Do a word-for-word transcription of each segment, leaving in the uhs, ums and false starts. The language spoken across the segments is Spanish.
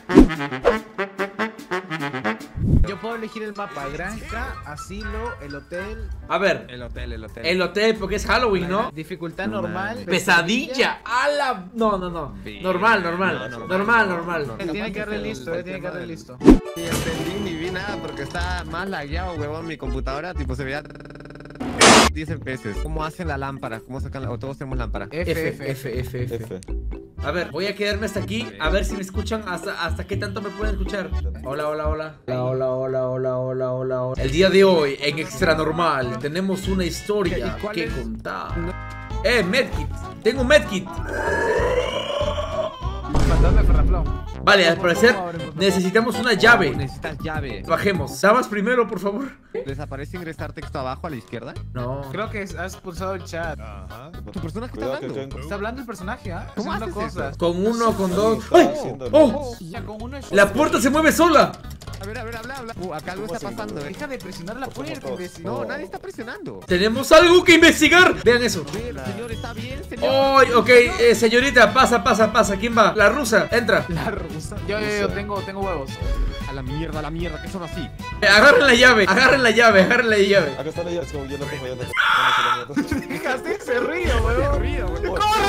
Yo puedo elegir el mapa: granja, asilo, el hotel. A ver, El hotel, el hotel. el hotel, porque es Halloween, ¿no? Dificultad No normal. mames. Pesadilla. A la... No, no, no. Normal, normal. No, no, Normal, no, normal. no, no. Tiene que darle El- listo, el eh, tiene que tema darle del- listo. Sí, entendí ni vi nada porque está más lagueado, huevón, mi computadora, tipo se veía diez F P S. ¿Cómo hacen la lámpara? ¿Cómo sacan la... o todos tenemos lámpara? F, F, F, F, F, F. F. A ver, voy a quedarme hasta aquí, a ver si me escuchan, hasta, hasta qué tanto me pueden escuchar. Hola, hola, hola. Hola, hola, hola, hola, hola, hola, hola. El día de hoy, en Extra Normal, tenemos una historia ¿Y cuál que es? contar. Eh, medkit. Tengo un medkit. Fantasma de Ferraflón. Vale, al parecer necesitamos una llave. Necesitas llave. Bajemos. Sabas primero, por favor. ¿Les aparece ingresar texto abajo a la izquierda? No. Creo que has expulsado el chat. Ajá. ¿Tu personaje está Cuidado que hablando? acá- Está hablando el personaje, ¿ah? ¿Cómo Haciendo haces cosas. Con uno, con dos. Está ¡Ay! haciendo- ¡Oh! Ya, con uno es- La puerta se mueve sola. A ver, a ver, habla, habla. Uh, acá algo está pasando, eh. Deja de presionar la puerta, todos. imbécil. No, nadie está presionando. Tenemos algo que investigar. Vean eso. A ver, señor, ¿está bien, señor? ¡Ay! Ok, eh, señorita, pasa, pasa, pasa. ¿Quién va? La rusa, entra. La rusa. Yo, yo, yo tengo, tengo huevos. A la mierda, a la mierda, que son así. Eh, Agarren la llave, agarren la llave, agarren la llave. Acá está la llave, es como yo la tengo, ya la tengo. Vamos a la mierda. Dejaste ese río, huevón. Río, güey.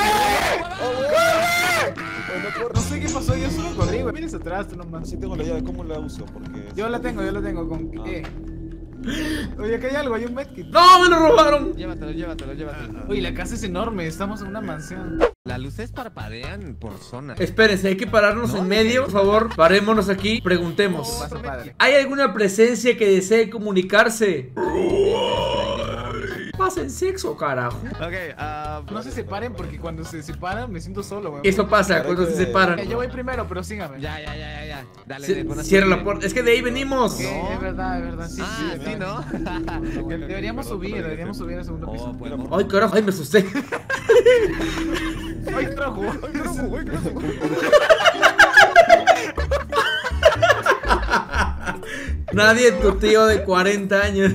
No sé qué pasó, yo solo corrí, güey. Vienes atrás, tú nomás. Sí tengo la llave, ¿cómo la uso? Porque... Yo la tengo, yo la tengo. ¿Con qué? Oye, acá hay algo, hay un medkit. ¡No, me lo robaron! Llévatelo, llévatelo, llévatelo. Oye, la casa es enorme, estamos en una mansión. Las luces parpadean por zona. Espérense, hay que pararnos en medio, por favor. Parémonos aquí, preguntemos. Pasa, padre. ¿Hay alguna presencia que desee comunicarse? Pasen sexo, carajo. Ok, ah... No se separen porque cuando se separan me siento solo, güey. Eso pasa cuando se separan. Yo voy primero, pero sígame. Ya, ya, ya, ya, ya. Dale, Ce- dale, pon así Cierra la bien. puerta. Es que de ahí venimos. Sí, es verdad, es verdad. Sí, Ah, sí, sí, ¿no? Deberíamos subir, deberíamos subir al segundo Oh, piso. pues, Ay, carajo, ay, me asusté. ¡Ay, trajo! Nadie, tu tío de cuarenta años.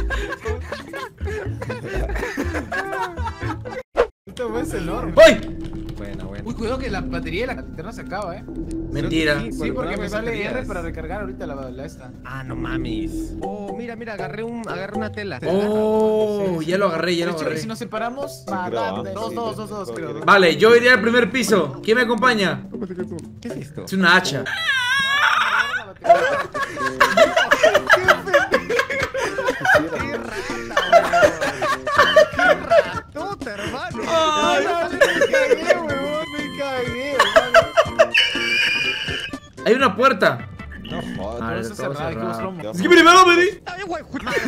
Esto es enorme. ¡Ay! Bueno, bueno. Uy, cuidado que la batería de la linterna se acaba, eh. Mentira. Sí, porque me sale baterías. R para recargar ahorita la, la esta. Ah, no mames. Oh, mira, mira, agarré un, agarré una tela. Oh, ya lo agarré, ya De lo hecho, agarré. si nos separamos, graba. dos, dos, dos, dos, creo. dos. Vale, yo iré al primer piso. ¿Quién me acompaña? ¿Qué es esto? Es una hacha. ¡Qué rata, ¡Qué ratota, hermano! Ay, no, me cagué, huevón, me cagué, huevón. Hay una puerta. No Ah, jodas. Todo está está cerrado, hay que buscar un- Ya. ¡Sí, primero, me di! ¡Ay, güey!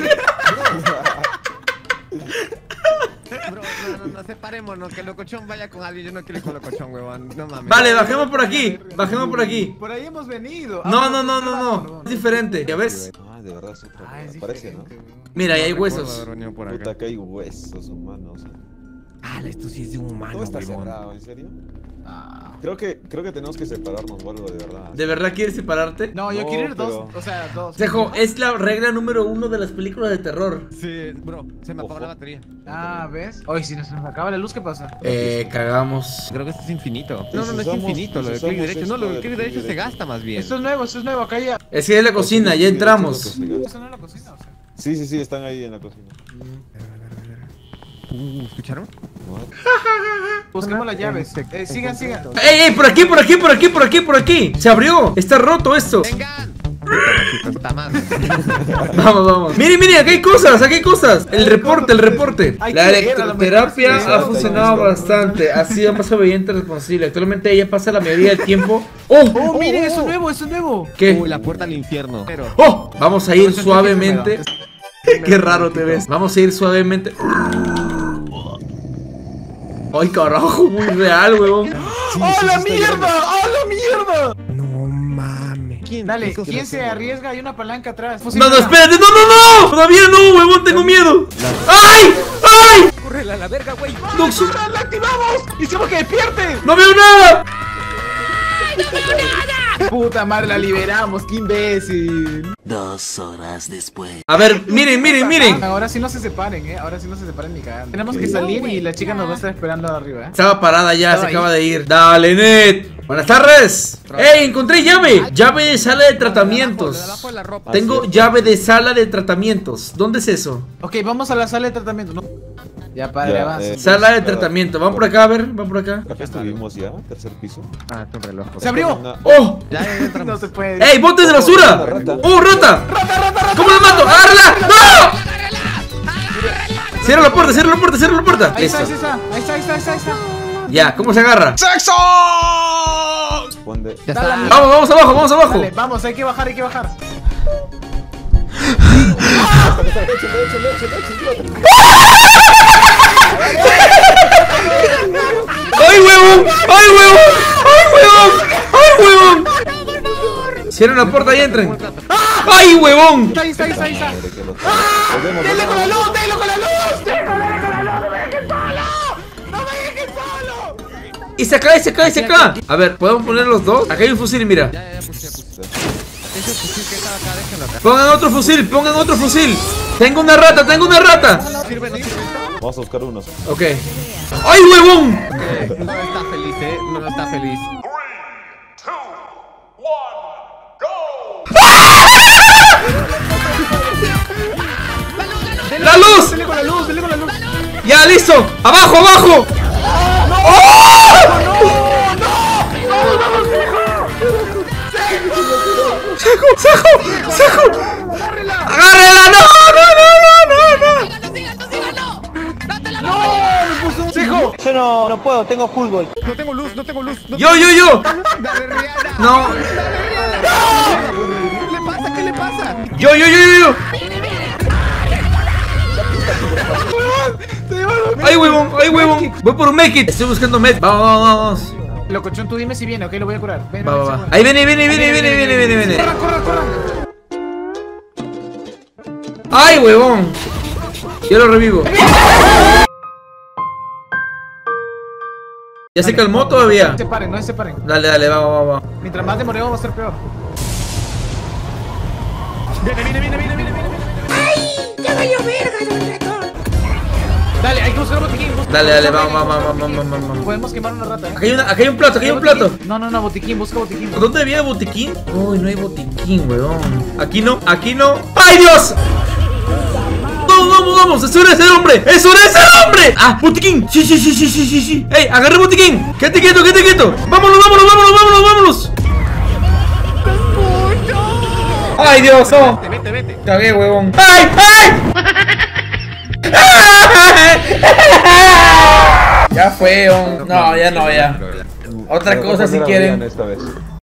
Bro, no, no, no, separémonos, que el locochón vaya con alguien. Yo no quiero ir con locochón, huevón. No mames. Vale, bajemos por aquí. Bajemos por aquí. Por ahí hemos venido. No, no, no, no, no. Es diferente. ¿Ya ves? Ah, de verdad es otra. Ah, es Parece, ¿no? diferente, huevón. Mira, ahí hay recuerdo huesos. haber venido por acá. Puta, acá hay huesos humanos. Ah, esto sí es de un humano, Todo está huevón. cerrado, ¿en serio? Ah. Creo que, creo que tenemos que separarnos o algo, de verdad. ¿De verdad quieres separarte? No, yo No, quiero ir dos, pero- o sea, dos. Sejo, es la regla número uno de las películas de terror. Sí, bro, se me apagó Ojo. la batería. Ah, ¿ves? Oye, si nos nos acaba la luz, ¿qué pasa? Eh, cagamos. Creo que esto es infinito. Y No, si no, no es usamos- infinito. Lo de si clic usamos derecho, no, lo de esto clic de derecho clic se derecho. gasta más bien. Esto es nuevo, esto es nuevo, acá ya. Es que es la cocina, ya entramos. Eso no es la cocina, o sea. Sí, sí, sí, están ahí en la cocina. Uh, ¿escucharon? What? Busquemos las llaves. Eh, sigan, sigan. ¡Ey, ey! Por aquí, por aquí, por aquí, por aquí, por aquí. Se abrió. Está roto esto. ¡Vengan! Está más. Vamos, vamos. Miren, miren, aquí hay cosas, aquí hay cosas. El reporte, el reporte. Hay La que leer, a lo mejor electroterapia sí, ha sí, funcionado sí. bastante. Ha sido más obediente y responsable. Actualmente ella pasa la mayoría del tiempo. ¡Oh! Oh, miren, eso es nuevo, eso es nuevo. ¿Qué? Uh, la puerta al infierno. Pero. ¡Oh! Vamos a ir Concentrate suavemente. primero. Qué raro te ves. Vamos a ir suavemente. ¡Ay, carajo! Muy real, weón. ¡Oh, la mierda! ¡Oh, la mierda! No mames. ¿Quién? Dale, ¿Qué cosa? ¿quién se arriesga? Hay una palanca atrás. No, no, espérate. ¡No, no, no! Todavía no, huevón. Tengo miedo. ¡Ay! ¡Ay! ¡Córrela a la verga, güey! No, su- ¡La activamos! ¡Hicimos que despierte! ¡No veo nada! Puta madre, la liberamos, qué imbécil. Dos horas después. A ver, miren, miren, miren. Ahora sí no se separen, eh. Ahora sí no se separen ni cagando. Tenemos que salir y la chica nos va a estar esperando arriba, eh. Estaba parada ya, se Estaba ahí. acaba de ir. Dale, Net. Buenas tardes. ¡Ey! Encontré llave. Llave de sala de tratamientos. Debajo de la ropa. Tengo sí. llave de sala de tratamientos. ¿Dónde es eso? Ok, vamos a la sala de tratamiento. No. Ya, padre, Ya, avanza. eh. Sala de tratamiento. Van por acá, a ver. Van por acá. Acá estuvimos ya, tercer piso. Ah, es un reloj. ¡Se abrió! Una- ¡Oh! Ya, ya entramos. No se puede. ¡Ey! ¡Botes de basura! ¡Oh, rata! ¿Cómo la mato? ¡Agárrala! ¡No! Cierra la puerta, cierra la puerta, cierra la puerta. Ahí está, ahí Listo. está, ahí está, ahí está, ahí está, ahí está. Ya, ¿cómo se agarra? Juan de- Ya Dale, está. amigo. Vamos, vamos abajo, vamos abajo. Dale, vamos, hay que bajar, hay que bajar. ¡Ay, huevón! ¡Ay, huevón! ¡Ay, huevón! ¡Ay, huevón! Cierren la puerta y entren. ¡Ay, huevón! Ahí está, ahí está, ahí está. Madre, que lo- Volvemos, ¡Dele con la volvemos. luz! ¡Dele con la luz! ¡Dele con la luz! ¡No me dejes solo! ¡No me dejes solo! Y se acá, y se acá, y se acá. A ver, ¿podemos poner los dos? Acá hay un fusil, mira. Ya, ya, ya, puse, puse. Ese fusil que estaba acá, déjenlo acá. Pongan otro fusil, pongan otro fusil. Tengo una rata, tengo una rata. ¿Sirve, no sirve? Vamos a buscar unos. Ok. ¡Ay, huevón! Ok, no está feliz, eh. No está feliz. ¡La luz! ¡Dele con la luz! ¡Dele con la luz! ¡Ya, listo! ¡Abajo, abajo! ¡Sajo, sajo, sajo! ¡Agárrela! ¡No, no, no, no, no! ¡Sejo! Yo no, no puedo, tengo fútbol. No tengo luz, no tengo luz. No ¡Yo, yo, yo! Dale, Rihanna. ¡No! ¿Qué le pasa? ¿Qué le pasa? ¡Yo, yo, yo, yo, yo! ¡Ay, huevón! ¡Ay, huevón! Voy por un medkit. Estoy buscando med. Vamos, vamos, vamos. Locochón, tú dime si viene, ok, lo voy a curar. Ven, Va, ven, va, va. segundo. Ahí viene, viene, viene, viene, viene, viene, viene. ¡Corran, corran, corran! ¡Ay, huevón! Yo lo revivo. ¿Ya se calmó todavía? No se separen, no se separen. Dale, dale, vamos, vamos, vamos. Mientras más demoremos va a ser peor. Viene, viene, viene, viene, viene, viene. ¡Ay! ¡Ya valió verga, don ratón! Dale, hay que buscar botiquín. busca- Dale, dale, busca vamos, vamos, botiquín, vamos, vamos, vamos, vamos. Podemos quemar una rata, eh. Acá hay, una, acá hay un plato, acá hay un plato. No, no, no, botiquín, busca botiquín. ¿Dónde había botiquín? Uy, no hay botiquín, weón. Aquí no, aquí no. ¡Ay, Dios! Vamos, vamos, vamos. ¡Eso era ese hombre! ¡Eso era ese hombre! ¡Ah, botiquín! Sí, sí, sí, sí, sí, sí, sí. ¡Ey, agarré botiquín! ¡Quédate quieto, quédate quieto! ¡Vámonos, vámonos, vámonos, vámonos, vámonos! ¡Ay, Dios! ¡No! Vete, vete, vete. Cagué, huevón. ¡Ay, ay! Ya fue, hon. No, ya no, ya. Otra Pero cosa si ¿cuál era quieren. Brian esta vez?